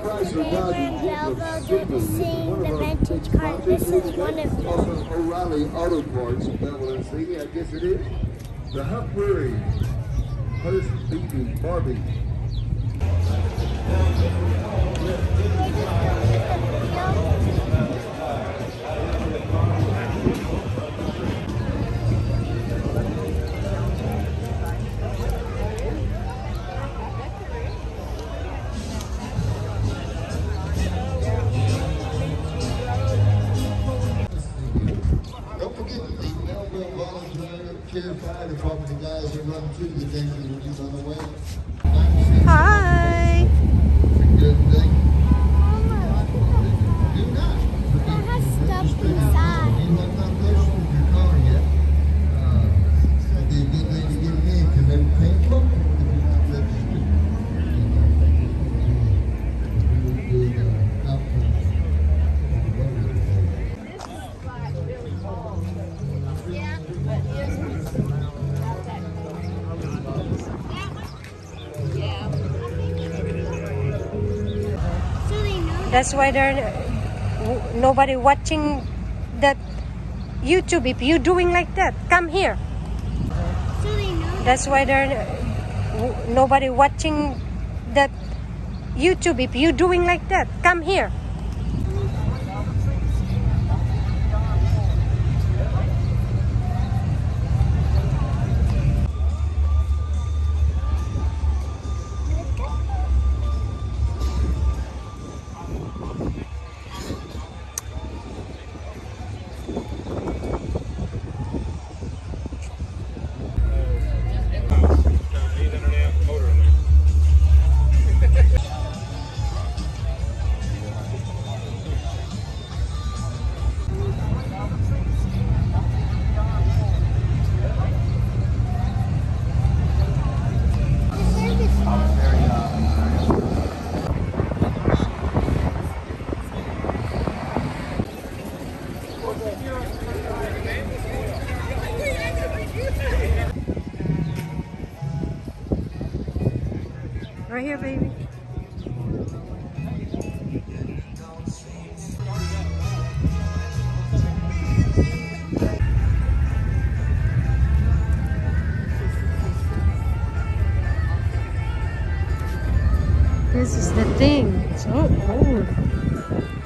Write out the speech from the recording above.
and Delvo do the sing, the vintage cars. This is one of them. O'Reilly Auto Parts in Beverly City, I guess it is. The Huck Prairie, Hurst BB Barbie. Fire department, the guys that run through the things that are on the way. Hi. Good thing. It has stuff inside. You have not lotioned your car yet. It'd be a good thing to get it in because they would paint look if you're not registered. Really good outcome. That's why there nobody watching that YouTube. If you doing like that, come here. That's why there nobody watching that YouTube. If you doing like that, come here. Right here, baby. This is the thing. It's so old.